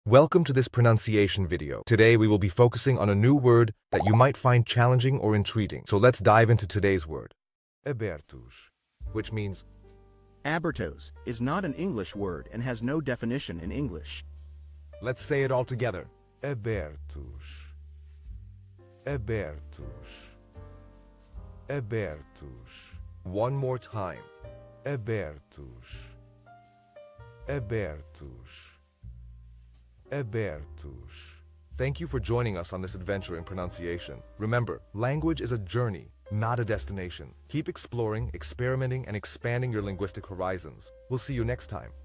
Welcome to this pronunciation video. Today we will be focusing on a new word that you might find challenging or intriguing. So let's dive into today's word. Abertos, which means Abertos is not an English word and has no definition in English. Let's say it all together. Abertos. Abertos. Abertos. One more time. Abertos. Abertos. Abertos. Thank you for joining us on this adventure in pronunciation. Remember, language is a journey, not a destination. Keep exploring, experimenting, and expanding your linguistic horizons. We'll see you next time.